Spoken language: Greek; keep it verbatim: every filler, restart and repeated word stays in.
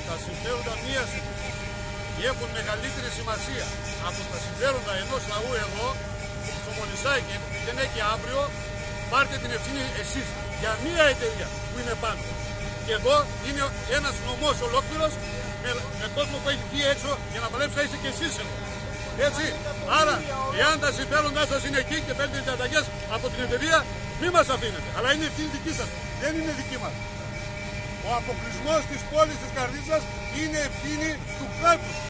τα συμφέροντα μίας έχουν μεγαλύτερη σημασία από τα συμφέροντα ενός λαού εδώ, στο Μολυσάκι, που δεν έχει αύριο, πάρτε την ευθύνη εσείς για μία εταιρεία που είναι πάνω. Και εδώ είναι ένας νομός ολόκληρος με, με κόσμο που έχει βγει έξω για να παλέψει, θα είστε και εσείς εδώ. Έτσι, άρα, εάν τα συμφέροντά σας είναι εκεί και παίρνετε διαταγές από την εταιρεία, μη μας αφήνετε. Αλλά είναι ευθύνη δική σας, δεν είναι δική μας. Ο αποκλεισμός της πόλης της Καρδίτσας είναι ευθύνη του κράτους.